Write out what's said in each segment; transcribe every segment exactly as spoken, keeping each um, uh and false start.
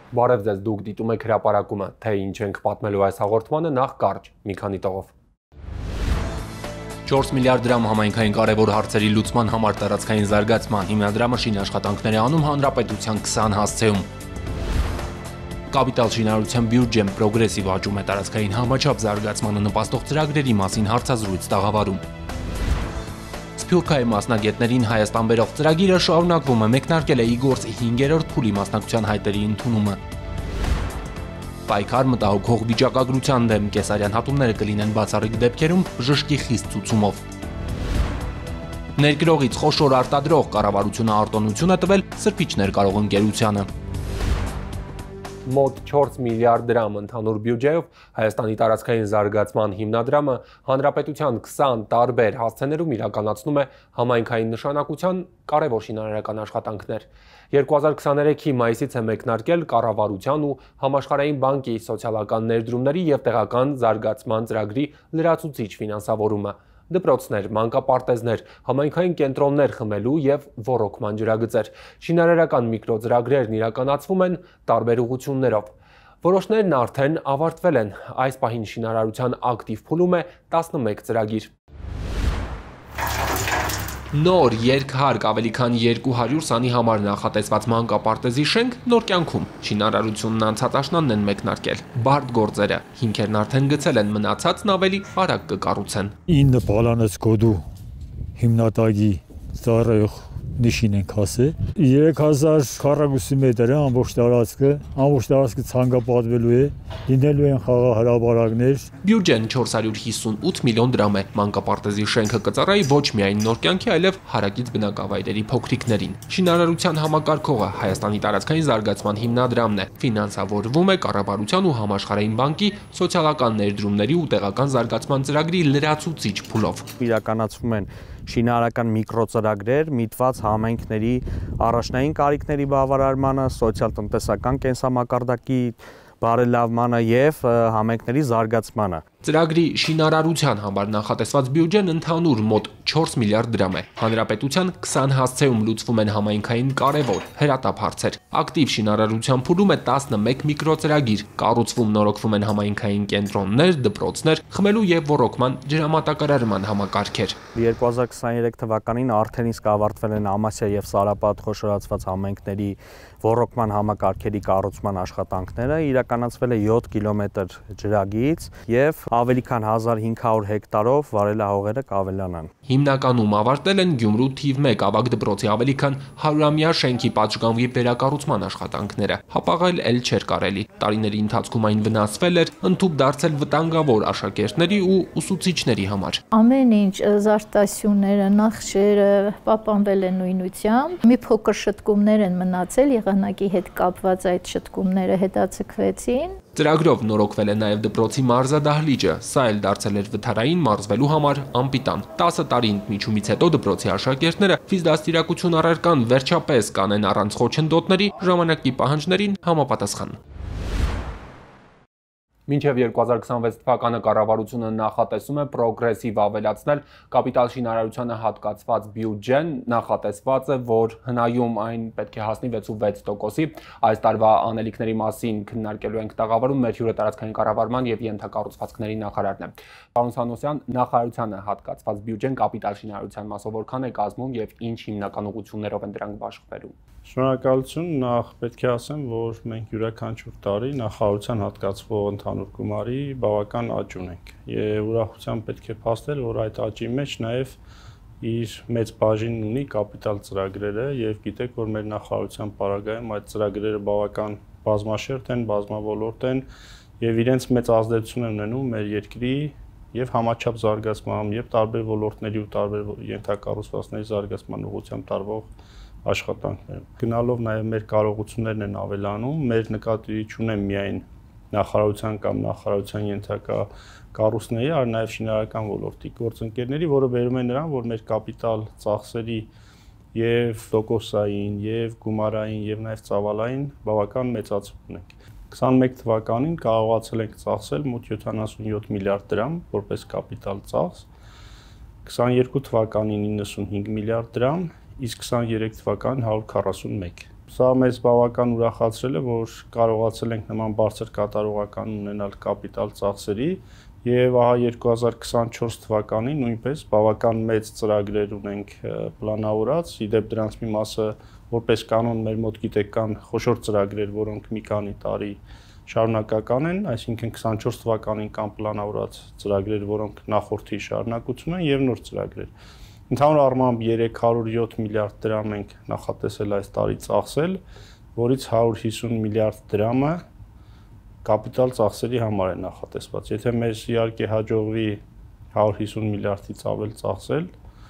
Բարև ձեզ, դուք դիտում եք հրապարակումը, թե ինչ ենք պատմելու այս հաղորդմանը, նախ կարճ, մի քանի տողով։ չորս միլիարդ դրամ համայնքային կարևոր հարցերի լուծման համար տարածքային զարգացման հիմնադրամը շինաշխատանքներ է անում հանրապետության քսան հասցեում։ Կապիտալ շինարարության բյուջեն պրոգրեսիվ աճում է տարածքային համաչափ զարգացմանը նպաստող ծրագրերի մասին հարցազրույց տաղավարում։ Սփյուռքայի մասնագետներին Հայաստան բերող ծրագիրը շարունակվում է, մեկնարկել է իգործ հինգերորդ փուլի մասնակցության հայտերի ընդունումը։ Պայքար մտահոգող վիճակագրության դեմ կեսարյան հատումները կլինեն բացառիկ դեպքերում բժշկի խիստ ցուցումով։ Ներկրողից խոշոր արտադրող կառավարությունը արտոնություն է տվել սրբիչներ կարող ընկերությանը։ Մոտ չորս միլիարդ դրամ ընդհանուր բյուջեով Հայաստանի տարածքային զարգացման հիմնադրամը հանրապետության քսան տարբեր հասցեներում իրականացնում է համայնքային նշանակության կարևոր շինարարական աշխատանքներ։ երկու հազար քսաներեքի մայիսից է մեկնարկել կառավարության ու համաշխարհային բանկի սոցիալական ներդրումների և տեղական զարգացման ծրագրի լրացուցիչ ֆինանսավորումը։ Դպրոցներ, մանկապարտեզներ, համայնքային կենտրոններ խմելու և ոռոգման ջրագծեր։ Շինարարական միկրոծրագրերն իրականացվում են տարբեր ուղղություններով։ Որոշներն արդեն ավարտվել են։ Այս պահին շինարարության ակտիվ փուլում է տասնմեկ ծրագիր։ Նոր երկհարկ ավելի քան երկու հարյուր սանի համար նախատեսված մանկապարտեզի շենք նոր կյանքում։ Շինարարությունն անցած աշնանն են մեկնարկել։ Բարդ գործերը, հիմքերն արդեն գցել են, մնացածն ավելի արագ կկառուցեն։ ինը բալանս գոդու հիմնադագի ծառայող նիշին ենք ասել։ երեք հազար քառակուսի մետր է ամբողջ տարածքը, ամբողջ տարածքը ցանկապատվելու է, լինելու են խաղահրապարակներ։ Բյուջեն չորս հարյուր հիսունութ միլիոն դրամ է։ Մանկապարտեզի շենքը կծառայի ոչ միայն նոր կյանքի, այլև հարակից բնակավայրերի փոքրիկներին։ Շինարարության համակարգողը Հայաստանի տարածքային զարգացման հիմնադրամն է։ Ֆինանսավորվում է կառավարության ու համաշխարհային բանկի սոցիալական ներդրումների ու տեղական զարգացման ծրագրի լրացուցիչ փուլով։ Իրականացվում են շինարարական միկրոծրագրեր միտված համայնքների առաջնային կարիքների բավարարմանը, սոցիալ-տնտեսական կենսամակարդակի բարելավմանը և համայնքների զարգացմանը։ Ծրագրի շինարարության համար նախատեսված բյուջեն ընդհանուր մոտ չորս միլիարդ դրամ է։ Հանրապետության քսան հասցեում լուծվում են համայնքային կարևոր հրատապ հարցեր։ Ակտիվ շինարարության փուլում է տասնմեկ միկրոծրագիր, կառուցվում նորոգվում են համայնքային կենտրոններ, դպրոցներ, խմելու և ոռոգման ջրամատակարարման համակարգեր։ երկու հազար քսաներեք թվականին արդեն իսկ ավարտվել են Ամասիա և Սարապատ խոշորացված համայնքների ոռոգման համակարգերի կառուցման աշխատանքները, իրականացվել է յոթ կիլոմետր ջրագիծ և ավելի քան հազար հինգ հարյուր հեկտարով վարելահողերը կավելանան։ Հիմնականում ավարտել են Գյումրու թիվ մեկ ավագ դպրոցի ավելի քան հարյուրամյա շենքի պատշգամբի վերակառուցման աշխատանքները։ Հապաղել էլ չէր կարելի։ Տարիների ընթացքում այն վնասվել էր, ընդհուպ դարձել վտանգավոր աշակերտների ու ուսուցիչների համար։ Ամեն ինչ զարտասյունները, նախշերը պահպանվել են նույնությամբ։ Մի փոքր շտկումներ են մնացել, եղանակի հետ կապված այդ շտկումները հետաձգվեցին։ Ծրագրով նորոգվել է նաև դպրոցի մարզադահլիճը, սա էլ դարձել էր վթարային մարզվելու համար անպիտան։ տասը տարի ընդմիջումից հետո դպրոցի աշակերտները ֆիզդաստիարակություն առարկան վերջապես կանեն առանց խոչընդոտների ժամանակի պահանջներին համապատասխան։ Մինչև երկու հազար քսանվեց թվականը կառավարությունը նախատեսում է պրոգրեսիվ ավելացնել կապիտալ շինարարությանը հատկացված բյուջեն, նախատեսված է, որ հնայում այն պետք է հասնի վեցուվեց տոկոսի։ Այս տարվա անելիքների մասին քննարկելու ենք տաղավարում մեր հյուրը տարածքային կառավարման և ենթակառուցվածքների նախարարն է։ Պարոն Սանոսյան, նախարարությանը հատկացված բյուջեն կապիտալ շինարարության մասով որքան է կազմում և ինչ հիմնական ուղղություններով են դրանք բաշխվելու։ Շնորհակալություն, նախ պետք է ասեմ, որ մենք յուրաքանչյուր տարի նախարարության հատկացվող ընդհանուր գումարի բավական աճ ունենք եւ ուրախությամբ պետք է փաստել, որ այդ աճի մեջ նաեւ իր մեծ բաժինն ունի կապիտալ ծրագրերը եւ գիտեք, որ մեր նախարարության պարագայում այդ ծրագրերը բավական բազմաշերտ են, բազմավոլորտ են եւ իրենց մեծ ազդեցություն են ունենում մեր երկրի եւ համաչափ զարգացման եւ տարբեր ոլորտների ու տարբեր ենթակառուցվածքների զարգացման ուղղությամբ տարվող աշխատանքներ։ Գնալով նաև մեր կարողություններն են ավելանում, մեր նկատի չունեն միայն նախարարության կամ նախարարության ենթակա կառույցների, այլ նաև շինարարական ոլորտի գործընկերների, որը բերում է նրան, որ մեր կապիտալ ծախսերի եւ տոկոսային, եւ գումարային, եւ նաև ծավալային բավական մեծացում ունենք։ քսանմեկ թվականին կարողացել ենք ծախսել մոտ յոթանասունյոթ միլիարդ դրամ որպես կապիտալ ծախս, քսաներկու թվականին իննսունհինգ միլիարդ դրամ, իսկ քսաներեք թվականին հարյուր քառասունմեկ։ Սա մեզ բավական ուրախացրել է, որ կարողացել ենք նման բարձր կատարողական ունենալ կապիտալ ծախսերի եւ ահա երկու հազար քսանչորս թվականին նույնպես բավական մեծ ծրագրեր ունենք պլանավորած, իդեպ դրանց մի մասը որպես կանոն մեր մոտ գիտեք կան խոշոր ծրագրեր, որոնք մի քանի տարի շարունակական են, այսինքն քսանչորս թվականին կան պլանավորած ծրագրեր, որոնք նախորդի շարունակություն են եւ նոր ծրագրեր։ Ընդհանուր առմամբ երեք հարյուր յոթ միլիարդ դրամ ենք նախատեսել այս տարի ծախսել, որից հարյուր հիսուն միլիարդ դրամը կապիտալ ծախսերի համար է նախատեսված։ Եթե մեզ իհարկե հաջողվի հարյուր հիսուն միլիարդից ավել ծախսել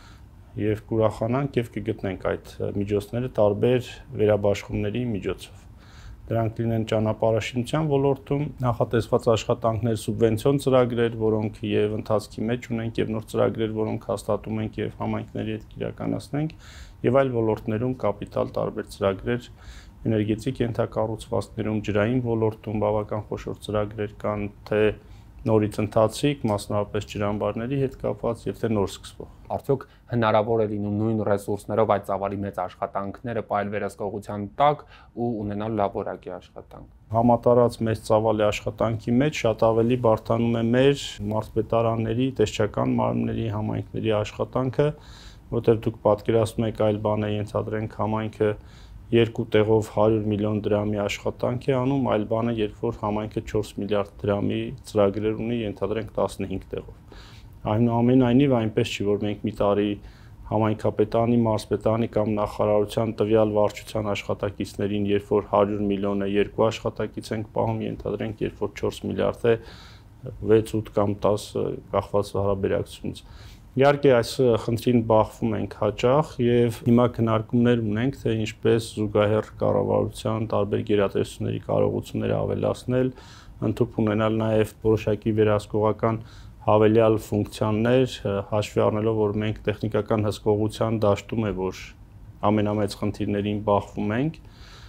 եւ կուրախանանք եւ կգտնենք այդ միջոցները տարբեր վերաբաշխումների միջոցով։ Դրանք լինեն ճանապարհաշինության ոլորտում նախատեսված աշխատանքներ, սուբվենցիոն ծրագրեր, որոնք եւ ընթացքի մեջ ունենք եւ նոր ծրագրեր, որոնք հաստատում ենք եւ համայնքների հետ իրականացնենք եւ այլ ոլորտներում կապիտալ տարբեր ծրագրեր, էներգետիկ ենթակառուցվածքներում, ջրային ոլորտում բավական խոշոր ծրագրեր կան, թե նորից ընթացիկ, մասնավորապես ջրամբարների հետ կապված եւ թե նոր սկսվող։ Արդյոք հնարավոր է լինում նույն ռեսուրսներով այդ ծավալի մեծ աշխատանքները պայել վերահսկողության տակ ու ունենալ լավ որակի աշխատանք։ Համատարած մեծ ծավալի աշխատանքի մեջ շատ ավելի բարդանում է մեր մարզպետարանների, տեսչական մարմինների, համայնքների աշխատանքը, որտեղ դուք պատկերացնում եք այլ բան է ենթադրենք համայնքը երկու տեղով հարյուր միլիոն դրամի աշխատանք է անում, այլ բանը երբ որ համայնքը չորս միլիարդ դրամի ծրագրեր ունի, ենթադրենք տասնհինգ տեղով։ Այնուամենայնիվ այնպես չի, որ մենք մի տարի համայնքապետարանի, մարզպետարանի կամ նախարարության տվյալ վարչության աշխատակիցներին, երբ որ հարյուր միլիոնը երկու աշխատակից ենք պահում, ենթադրենք, երբ որ չորս միլիարդ է վեց ութ կամ տաս կախված հարաբերակցությունից։ Իհարկե այս խնդրին բախվում ենք հաճախ եւ հիմա քննարկումներ ունենք, թե ինչպես զուգահեռ կառավարության տարբեր գերատեսչությունների կարողությունները ավելացնել, ընդհանուր ունենալ նաեւ որոշակի վերահսկողական հավելյալ ֆունկցիաներ, հաշվի առնելով, որ մենք տեխնիկական հսկողության դաշտում է, որ ամենամեծ խնդիրներին բախվում ենք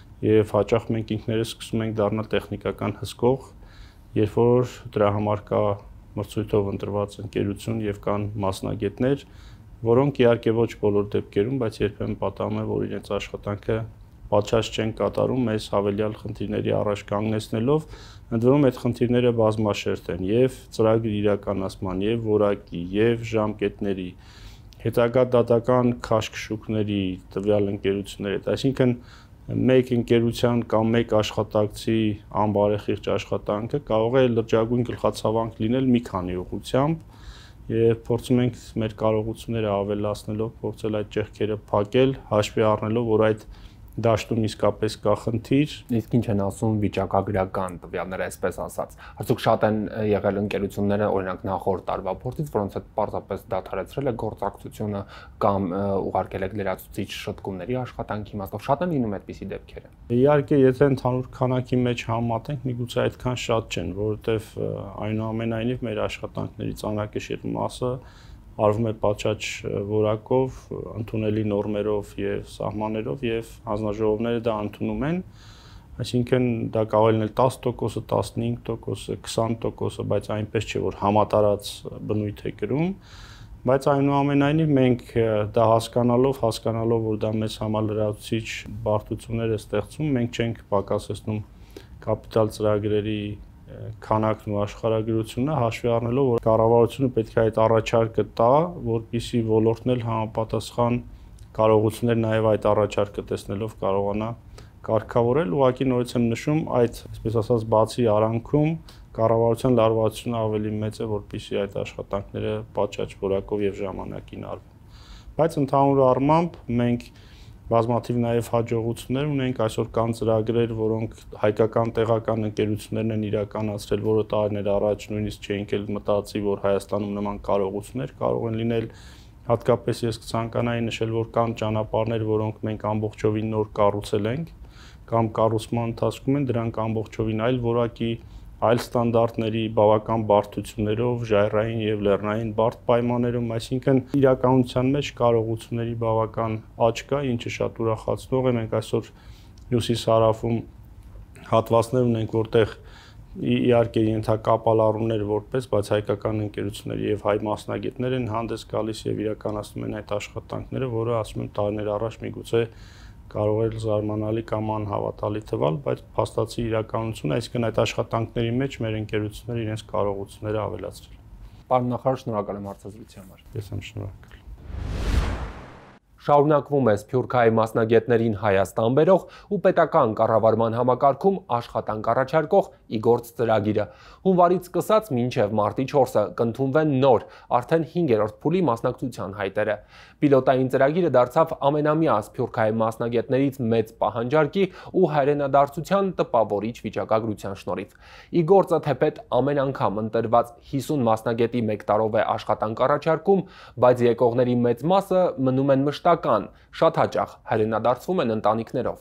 եւ հաճախ մենք ինքներս սկսում ենք դառնալ տեխնիկական հսկող, երբ որ դրա համար կա մրցույթով ընտրված ընկերություն եւ կան մասնագետներ, որոնք իհարկե ոչ բոլոր դեպքերում, բայց երբեմն պատահում է, որ իրենց աշխատանքը պատշաճ չեն կատարում մեզ հավելյալ խնդիրների առաջ կանգնեցնելով, ընդ որում այդ խնդիրները բազմաշերտ են եւ ծրագրի իրականացման, եւ որակի, եւ ժամկետների, հետագա դատական քաշքշուկների տվյալ ընկերությունների հետ, այսինքն մեկ ընկերության կամ մեկ աշխատակցի անբարեխիղճ աշխատանքը կարող է լրջագույն գլխացավանք լինել մի քանի ուղղությամբ եւ փորձում ենք մեր կարողությունները ավելացնելով փորձել այդ ճեղքերը փակել, հաշվի առնելով, որ այդ դաշտում իսկապես կա խնդիր։ Իսկ ինչ են ասում վիճակագրական տվյալները, այսպես ասած։ Արդյոք շատ են եղել ընկերությունները, օրինակ նախորդ տարվա փորձից, որոնց հետ պարզապես դադարեցրել է գործակցությունը կամ ուղարկել է լրացուցիչ շտկումների աշխատանքի իմաստով։ Շատ են լինում այդպիսի դեպքերը։ Իհարկե, եթե ընդհանուր քանակի մեջ համատենք, միգուցե այդքան շատ չեն, որովհետև այնուամենայնիվ մեր աշխատանքների ծանրակշիռ մասը արվում է պատշաճ որակով, ընդունելի նորմերով եւ սահմաններով եւ հանձնաժողովները դա ընդունում են, այսինքն դա կարող է լինել տասը տոկոսը, տասնհինգ տոկոսը, քսան տոկոսը, բայց այնպես չէ, որ համատարած բնույթ է կրում, բայց այնուամենայնիվ մենք դա հասկանալով, հասկանալով, որ դա մեզ համար լրացուցիչ բարդություններ է ստեղծում, մենք չենք պակասեցնում կապիտալ ծրագրերի քանակն ու աշխարհագրությունը, հաշվի առնելով, որ կառավարությունը պետք է այդ առաջարկը տա, որպեսզի ոլորտն էլ համապատասխան կարողություններ նաև այդ առաջարկը տեսնելով կարողանա կարգավորել, ուղղակի նորից եմ նշում, այդ, այսպես ասած, բացի արանքում կառավարության լարվածությունը ավելի մեծ է, որպեսզի այդ աշխատանքները պատշաճ որակով եւ ժամանակին արվեն։ Բայց ընդհանուր առմամբ մենք բազմաթիվ նաև հաջողություններ ունենք, այսօր կան ծրագրեր, որոնք հայկական տեղական ընկերություններն են իրականացրել, որը տարիներ առաջ նույնիսկ չէինք էլ մտածի, որ Հայաստանում նման կարողություններ կարող են լինել, հատկապես ես կցանկանայի նշել, որ կան ճանապարհներ, որոնք մենք ամբողջովին նոր կառուցել ենք, կամ կառուցման ընթացքում են, դրանք ամբողջովին այլ որակի, այլ ստանդարտների, բավական բարդություններով, ժայռային եւ լեռնային բարդ պայմաններում, այսինքն իրականության մեջ կարողությունների բավական աճ կա, ինչը շատ ուրախացնող է։ Մենք այսօր հյուսիս-հարավում հատվածներ ունենք, որտեղ իհարկե ենթակապալառումներ որպես, բայց հայկական ընկերություններ եւ հայ մասնագետներ են հանդես գալիս եւ իրականացնում են այդ աշխատանքները, որը ասում եմ տարիներ առաջ միգուցե կարող էր զարմանալի կամ անհավատալի թվալ, բայց փաստացի իրականությունը, այսինքն այդ աշխատանքների մեջ մեր ընկերությունները իրենց կարողությունները ավելացրել։ Պարոն նախարար, շնորհակալ եմ հարցազրույցի համար։ Ես եմ շնորհակալ։ Շարունակվում է Սփյուռքահայ մասնագետներին Հայաստան բերող ու պետական կառավարման համակարգում աշխատանք առաջարկող Իգործ ծրագիրը։ Հունվարից սկսած մինչև մարտի չորսը կընդունվեն նոր, արդեն հինգերորդ փուլի մասնակցության հայտերը։ Պիլոտային ծրագիրը դարձավ ամենամյա Սփյուռքահայ մասնագետներից մեծ պահանջարկի ու հայրենադարձության տպավորիչ վիճակագրության շնորհիվ։ Իգործը թեպետ ամեն անգամ ընտրված հիսուն մասնագետի մեկ տարով է աշխատանք առաջարկում, բայց եկողների մեծ մասը մնում են մշտական, շատ հաճախ հայրենադարձվում են ընտանիքներով։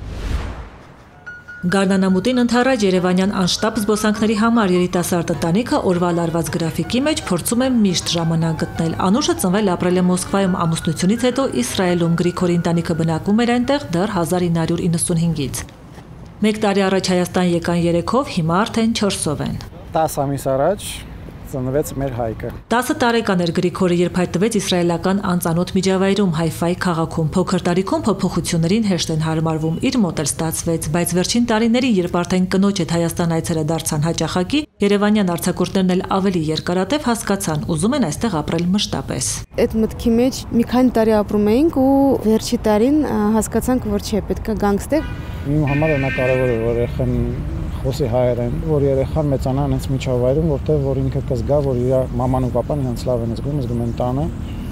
Գարնանամուտին ընդառաջ Երևանյան անշտապ զբոսանքների համար երիտասարդ ընտանիքը օրվա լարված գրաֆիկի մեջ փորձում է միշտ ժամանակ գտնել։ Անուշը ծնվել ապրել է Մոսկվայում ամուսնությունից հետո Իսրայելում Գրիգորի ընտանիքը բնակվում էր այնտեղ դեռ հազար ինը հարյուր իննսունհինգից։ Մեկ տարի առաջ Հայաստան եկան երեքով, հիմա արդեն չորսով են։ տասը ամիս առաջ ծնվեց մեր Հայկը։ տասը տարեկան էր Գրիգորը, երբ հայտնվեց իսրայելական անծանոթ միջավայրում Հայֆայ քաղաքում։ Փոքր տարիքում փոփոխություններին հեշտ են հարմարվում, իր մոտ էլ ստացվեց, բայց վերջին տարիներին, երբ արդեն կնոջ հետ Հայաստան այցերը դարձան հաճախակի, երևանյան արձակուրդներն էլ ավելի երկարատև հասկացան, ուզում են այստեղ ապրել մշտապես։ Այդ մտքի մեջ մի քանի տարի ապրում էինք ու վերջի տարին հասկացանք, որ չէ, պետք է գանք ստեղ։ Իմ համար ամենակարևորը որ երեխան խոսի հայերեն, որ երեխան մեծանա այնց միջավայրում, որտեղ որ ինքը կզգա, որ իր մաման ու պապան իրենց լավ են զգում, զգում են տանը,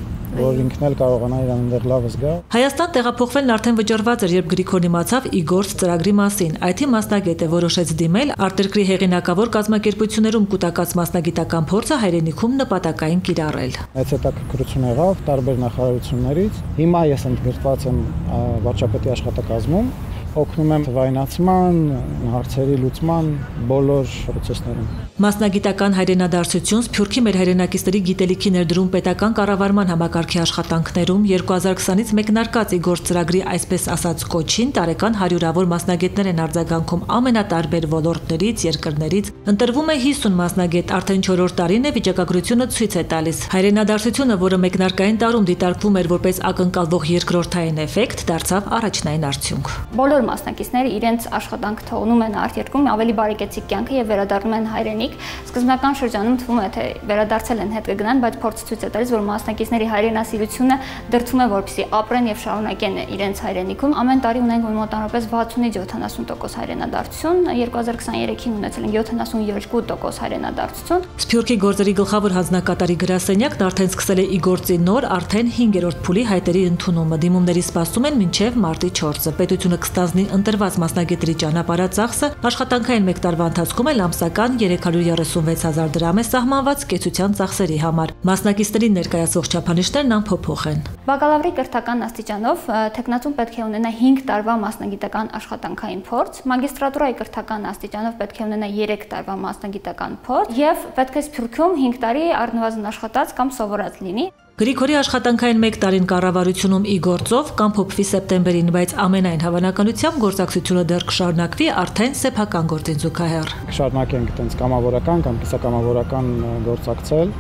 որ ինքն էլ կարողանա իրան այնտեղ լավ զգա։ Հայաստան տեղափոխվելն արդեն վճռված էր, երբ Գրիգորն իմացավ Իգործ ծրագրի մասին։ Այ թե մասնագետը որոշեց դիմել արտերկրի հեղինակավոր կազմակերպություններում կուտակած մասնագիտական փորձը հայրենիքում նպատակային կիրառել։ Այդ հետաքրքրություն եղավ տարբեր նախարարություններից։ Հիմա ես ընդգրկված եմ վարչապետի աշխատակազմում, օգնում եմ թվայնացման, հարցերի լուծման բոլոր process-ներում։ Մասնագիտական հայրենադարձություն Սփյուռքի մեր հայրենակիցների գիտելիքի ներդրում պետական կառավարման համակարգի աշխատանքներում երկու հազար քսանից մեկնարկած Իգործ ծրագրի այսպես ասած կոչին տարեկան հարյուրավոր մասնագետներ են արձագանքում ամենատարբեր ոլորտներից, երկրներից։ Ընտրվում է հիսուն մասնագետ, արդեն չորրորդ տարին է վիճակագրությունը ցույց է տալիս։ Հայրենադարձությունը, որը մեկնարկային տարում դիտարկվում էր որպես ակնկալվող երկրորդային էֆեկտ, դարձավ առաջնային արդյունք։ Բոլոր մասնակիցները իրենց աշխատանքը թողնում են արտերկրում, ավելի բարեկեցիկ կյանքը եւ վերադառնում են հայրենիք։ Սկզբնական շրջանում թվում է թե վերադարձել են հետ կգնան, բայց փորձը ցույց է տալիս, որ մասնակիցների հայրենասիրությունը դրդում է, որպեսզի ապրեն եւ շարունակեն իրենց հայրենիքում։ Ամեն տարի ունենք մոտավորապես վաթսունից յոթանասուն տոկոս հայրենադարձություն, երկու հազար քսաներեքին ունեցել են յոթանասունյոթ տոկոս հայրենադարձություն։ Սփյուռքի գործերի գլխավոր հանձնակատարի գրասենյակն արդեն սկսել է Իգործի նոր, արդեն հինգերորդ փուլի հայտերի ընդունումը։ Դիմումների սպասում են մինչև մարտի չորսը։ Պետությունը կստանձնի ընտրված մասնագետների ճանապարհածախսը, աշխատանքային մեկ տարվա ընթացքում էլ ամսական երեք հարյուր երեսունվեց հազար դրամ է սահմանված կեցության ծախսերի համար։ Մասնակիցներին ներկայացող չափանիշներն անփոփոխ են։ Բակալավրի կրթական աստիճանով թեկնածուն պետք է ունենա հինգ տարվա մասնագիտական աշխատանքային փորձ, մագիստրատուրայի կրթական աստիճանով պետք է ունենա երեք տարվա մասնագիտական փորձ եւ պետք է Սփյուռքում հինգ տարի առնվազն աշխատած կամ սովորած լինի։ Գրիգորի աշխատանքային մեկ տարին կառավարությունում Իգործով կամփոփվի սեպտեմբերին, բայց ամենայն հավանականությամբ գործակցությունը դեռ կշարունակվի արդեն սեփական գործին զուգահեռ։ Կշարունակենք այտենց կամավորական կամ կիսակամավորական գործակցել,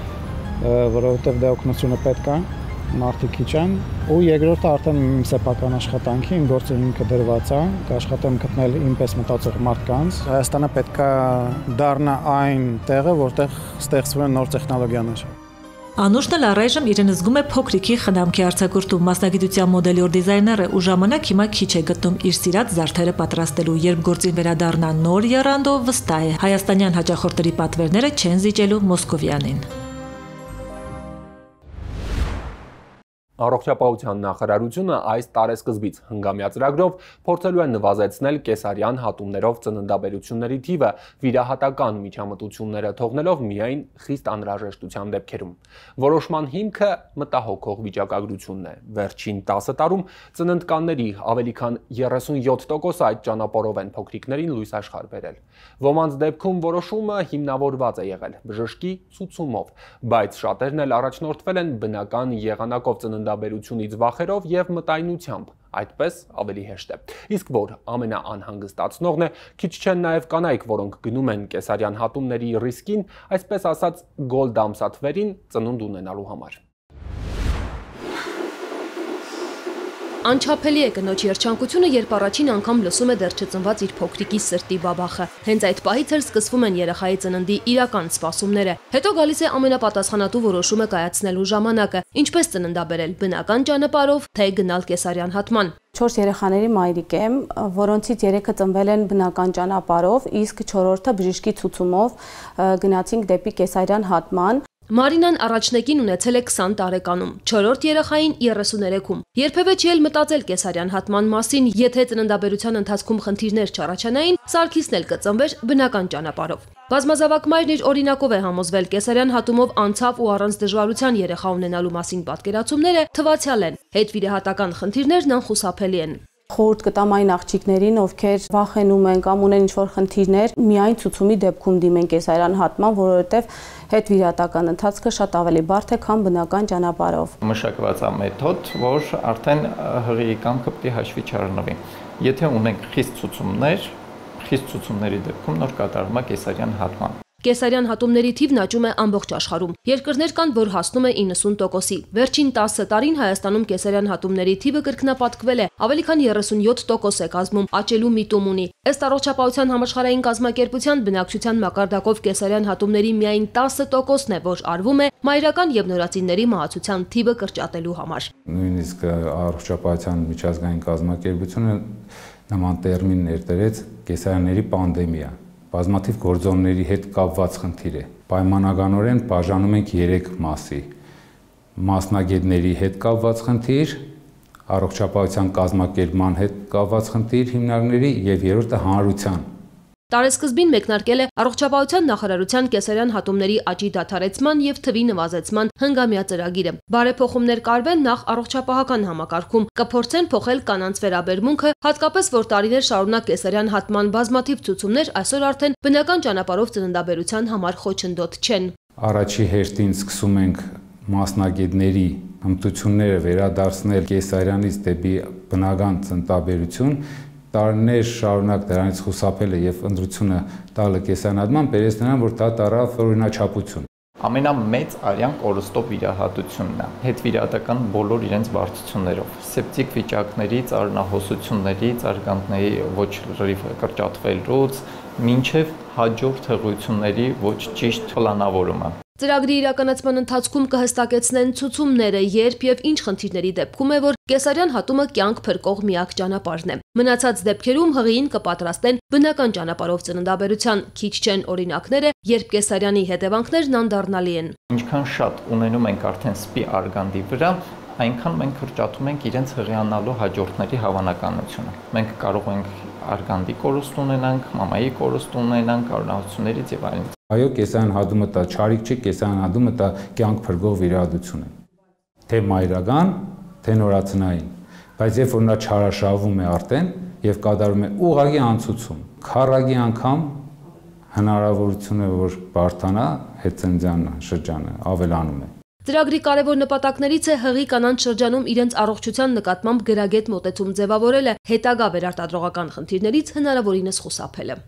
որովհետև դե օգնությունը պետք է, մարդիկ քիչ են, ու երկրորդը արդեն իմ սեփական աշխատանքի, իմ գործը ինքը դրված է, կաշխատեմ գտնել ինպես մտածող մարդկանց։ Հայաստանը պետք է դառնա այն տեղը, որտեղ ստեղծվում են նոր տեխնոլոգիաներ։ Անուշն էլ առայժմ իրեն զգում է փոքրիկի խնամքի արձակուրդում, մասնագիտության մոդելյոր դիզայներ է ու ժամանակ հիմա քիչ է գտնում իր սիրած զարդերը պատրաստելու, երբ գործին վերադառնա նոր եռանդով, վստահ է, հայաստանյան հաճախորդների պատվերները չեն զիջելու մոսկովյանին։ Առողջապահության նախարարությունը այս տարեսկզբից հնգամյա ծրագրով փորձելու է նվազեցնել կեսարյան հատումներով ծննդաբերությունների թիվը վիրահատական միջամտությունները թողնելով միայն խիստ անհրաժեշտության դեպքերում։ Որոշման հիմքը մտահոգող վիճակագրությունն է։ Վերջին տասը տարում ծննդկանների ավելի քան երեսունյոթ տոկոսը այդ ճանապարհով են փոքրիկներին լույս աշխարհ բերել։ Ոմանց դեպքում որոշումը հիմնավորված է եղել բժշկի ցուցումով, բայց շատերն էլ առաջնորդվել են բնական եղանակով ծննդաբերությունից վախերով եւ մտայնությամբ, այդպես ավելի հեշտ է։ Իսկ որ ամենաանհանգստացնողն է, քիչ չեն նաեւ կանայք, որոնք գնում են կեսարյան հատումների ռիսկին, այսպես ասած գոլ դամսաթվերին ծնունդ ունենալու համար։ Անչափելի է կնոջ երջանկությունը, երբ առաջին անգամ լսում է դեռ չծնված իր փոքրիկի սրտի բաբախը։ Հենց այդ պահից էլ սկսվում են երեխայի ծննդի իրական սպասումները։ Հետո գալիս է ամենապատասխանատու որոշումը կայացնելու ժամանակը՝ ինչպես ծննդաբերել՝ բնական ճանապարհով, թե գնալ կեսարյան հատման։ Չորս երեխաների մայրիկ եմ, որոնցից երեքը ծնվել են բնական ճանապարհով, իսկ չորրորդը բժշկի ցուցումով գնացինք դեպի կեսարյան հատման։ Մարինան առաջնեկին ունեցել է քսան տարեկանում, չորրորդ երեխային երեսուներեքում։ Երբևէ չի էլ մտածել կեսարյան հատման մասին, եթե ծննդաբերության ընթացքում խնդիրներ չառաջանային, Սարգիսն էլ կծնվեր բնական ճանապարհով։ Բազմազավակ մայրն իր օրինակով է համոզվել կեսարյան հատումով անցավ ու առանց դժվարության երեխա ունենալու մասին պատկերացումները թվացial են, հետվիրահատական խնդիրներն անխուսափելի են։ Խորհուրդ կտամ այն աղջիկներին, ովքեր վախենում են կամ ունեն ինչ-որ խնդիրներ, միայն ցուցումի դեպքում դիմեն կեսարյան հատման, որովհետև հետվիրահատական ընթացքը շատ ավելի բարդ է, քան բնական ճանապարհով։ Մշակված է մեթոդ, որ արդեն հղիի կամքը պետք է հաշվի չառնվի։ Եթե ունենք խիստ ցուցումներ, խիստ ցուցումների դեպքում նոր կատարվում է կեսարյան հատման։ Կեսարյան հատումների թիվն աճում է ամբողջ աշխարհում։ Երկրներ կան, որ հասնում է իննսուն տոկոսի։ Վերջին տասը տարին Հայաստանում կեսարյան հատումների թիվը կրկնապատկվել է, ավելի քան երեսունյոթ տոկոս է կազմում, աճելու միտում ունի։ Ըստ Առողջապահության համաշխարհային կազմակերպության բնակչության մակարդակով կեսարյան հատումների միայն տասը տոկոսն է, որ արվում է մայրական եւ նորածինների մահացության թիվը կրճատելու համար։ Նույնիսկ Առողջապահության միջազգային կազմակերպությունը նման տերմին ներդրեց կեսարանների պանդեմիա։ Բազմաթիվ գործոնների հետ կապված խնդիր է։ Պայմանականորեն բաժանում ենք երեք մասի. մասնագետների հետ կապված խնդիր, առողջապահության կազմակերպման հետ կապված խնդիր հիմնարկների եւ երրորդը հանրության։ Տարեսկզբին մեկնարկել է Առողջապահության նախարարության կեսարյան հատումների աճի դադարեցման եւ թվի նվազեցման հնգամյա ծրագիրը։ Բարեփոխումներ կարվեն նախ առողջապահական համակարգում, կփորձեն փոխել կանանց վերաբերմունքը, հատկապես որ տարիներ շարունակ կեսարյան հատման բազմաթիվ ցուցումներ այսօր արդեն բնական ճանապարհով ծննդաբերության համար խոչընդոտ չեն։ Առաջի հերթին սկսում ենք մասնագետների հմտությունները վերադարձնել կեսարյանից դեպի բնական ծննդաբերություն։ Տարիներ շարունակ դրանից խուսափել է եւ ընտրությունը տալը կեսանատման բերեց նրան, որ դա տարավ օրինաչափություն։ Ամենամեծ արյան կորստով վիրահատությունն է, հետվիրահատական բոլոր իրենց բարդություններով, սեպտիկ վիճակներից, արյունահոսություններից, արգանդների ոչ լրիվ կրճատվելուց, մինչև հաջորդ հղիությունների ոչ ճիշտ պլանավորումը։ Ծրագրի իրականացման ընթացքում կհստակեցնեն ցուցումները, երբ եւ ինչ խնդիրների դեպքում է, որ կեսարյան հատումը կյանք փրկող միակ ճանապարհն է։ Մնացած դեպքերում հղիին կպատրաստեն բնական ճանապարհով ծննդաբերության, քիչ չեն օրինակները, երբ կեսարյանի հետևանքներն անդառնալի են։ Ինչքան շատ ունենում ենք արդեն սպի արգանդի վրա, այնքան մենք կրճատում ենք իրենց հղիանալու հաջորդների հավանականությունը։ Մենք կարող ենք արգանդի կորուստ ունենանք, մամայի կորուստ ունենանք, արյունահոսություններից եւ այլն։ Այո, կեսարյան հատումը դա չարիք չի, կեսարյան հատումը դա կյանք փրկող վիրահատություն է։ Թե մայրական, թե նորածնային։ Բայց երբ որ նա չարաշահվում է արդեն եւ կատարում է ուղղակի անցուցում, քառակի անգամ հնարավորությունը որ բարթանա հետծննդյան շրջանը ավելանում է։ Ծրագրի կարևոր նպատակներից է հղի կանանց շրջանում իրենց առողջության նկատմամբ գրագետ մոտեցում ձևավորելը, հետագա վերարտադրողական խնդիրներից հնարավորինս խուսափելը։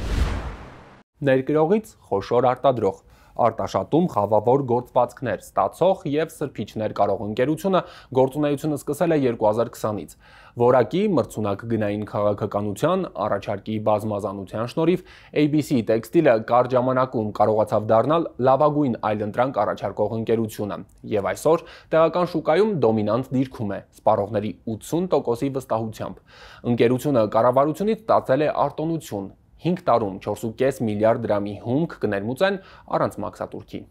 Ներկրողից խոշոր արտադրող, արտաշատում խավավոր գործվածքներ ստացող եւ սրբիչներ կարող ընկերությունը գործունեությունը սկսել է երկու հազար քսանից։ Որակի մրցունակ գնային քաղաքականության առաջարկի բազմազանության շնորհիվ A B C տեքստիլը կարճ ժամանակում կարողացավ դառնալ լավագույն այլընտրանք առաջարկող ընկերությունը եւ այսօր տեղական շուկայում դոմինանտ դիրքում է սպառողների ութսուն տոկոսի վստահությամբ։ Ընկերությունը կառավարությունից ստացել է արտոնություն հինգ տարում չորս կόμμα պենս միլիարդ դրամի հումք կներմուծեն առանց մաքսատուրքի։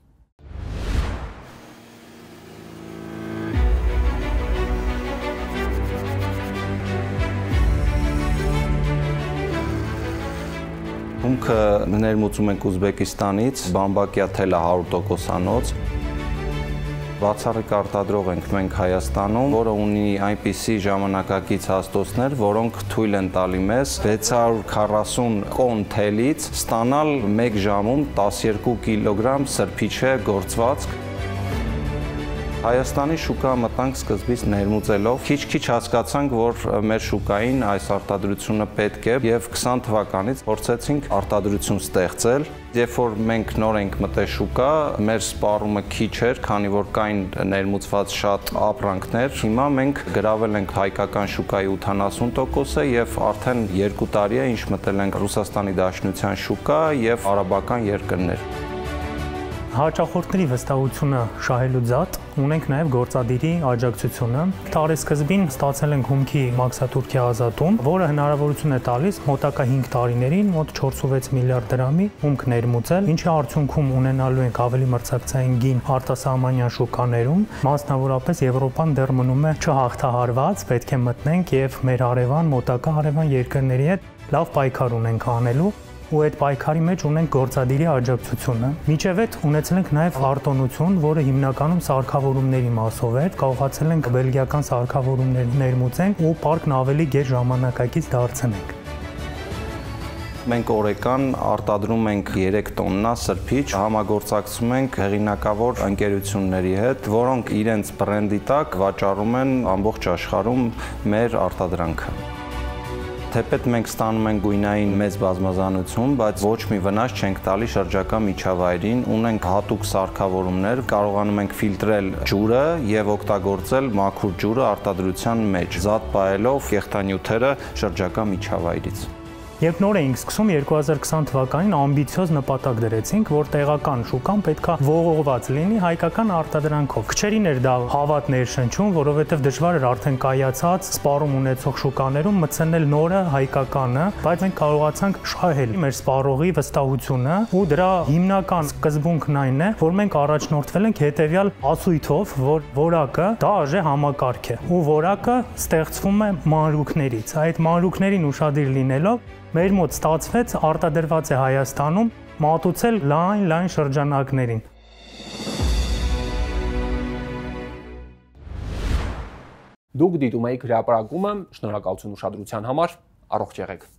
Հումքը ներմուծում ենք Ուզբեկիստանից, բամբակյա թելը հարյուր տոկոսանոց։ Բացառիկ արտադրող ենք մենք Հայաստանում, որը ունի այնպիսի ժամանակակից հաստոցներ, որոնք թույլ են տալի մեզ վեց հարյուր քառասուն կոն թելից ստանալ մեկ ժամում տասներկու կիլոգրամ սրբիչե գործվածք։ Հայաստանի շուկա մտանք սկզբից ներմուծելով, քիչ-քիչ հասկացանք, որ մեր շուկային այս արտադրությունը պետք է եւ քսան թվականից փորձեցինք արտադրություն ստեղծել։ Երբ որ մենք նոր ենք մտել շուկա, մեր սպառումը քիչ էր, քանի որ կային ներմուծված շատ ապրանքներ։ Հիմա մենք գրավել ենք հայկական շուկայի ութանասուն տոկոսը եւ արդեն երկու տարի է ինչ մտել ենք Ռուսաստանի Դաշնության շուկա եւ արաբական երկրներ։ Հաճախորդների վստահությունը շահելու ձատ ունենք նաև գործադիրի աջակցությունը։ Տարեսկզբին ստացել ենք հումքի մաքսատուրքի ազատում, որը հնարավորություն է տալիս մոտակա հինգ տարիներին մոտ չորսունվեց միլիարդ դրամի հումք ներմուծել, ինչի արդյունքում ունենալու ենք ավելի մրցակցային գին արտասահմանյան շուկաներում, մասնավորապես Եվրոպան դեռ մնում է չհաղթահարված, պետք է մտնենք եւ մեր հարևան մոտակա հարևան երկրների հետ լավ պայքար ունենք անելու ու այդ պայքարի մեջ ունենք գործադիրի աջակցությունը։ Մինչև այդ ունեցել ենք նաև արտոնություն, որը հիմնականում սարքավորումների մասով էր, կարողացել ենք բելգիական սարքավորումներ ներմուծենք ու պարկն ավելի գեր ժամանակակից դարձնենք։ Մենք օրեկան արտադրում ենք երեք տոննա սրբիչ, համագործակցում ենք հեղինակավոր ընկերությունների հետ, որոնք իրենց բրենդի տակ վաճառում են ամբողջ աշխարհում մեր արտադրանքը։ Թեպետ մենք ստանում ենք գույնային մեծ բազմազանություն, բայց ոչ մի վնաս չենք տալի շրջակա միջավայրին, ունենք հատուկ սարքավորումներ, կարողանում ենք ֆիլտրել ջուրը եւ օգտագործել մաքուր ջուրը արտադրության մեջ, զատ պահելով կեղտանյութերը շրջակա միջավայրից։ Երբ նոր էինք սկսում երկու հազար քսան թվականին ամբիցիոզ նպատակ դրեցինք, որ տեղական շուկան պետքա ողողված լինի հայկական արտադրանքով։ Քչերին էր դա հավատ ներշնչում, որովհետև դժվար էր արդեն կայացած սպառում ունեցող շուկաներում մտցնել նորը հայկականը, բայց մենք կարողացանք շահել մեր սպառողի վստահությունը ու դրա հիմնական սկզբունքն այն է, որ մենք առաջնորդվել ենք հետևյալ ասույթով, որ որակը դա արժե համակարգ է ու որակը ստեղծվում է մանրուքներից։ Այդ մանրուքներին ուշադիր լինելով մեր մոտ ստացվեց արտադրված է Հայաստանում մատուցել լայն-լայն շրջանակներին։ Դուք դիտում եք հրապարակումը, շնորհակալություն ուշադրության համար, առողջ եղեք։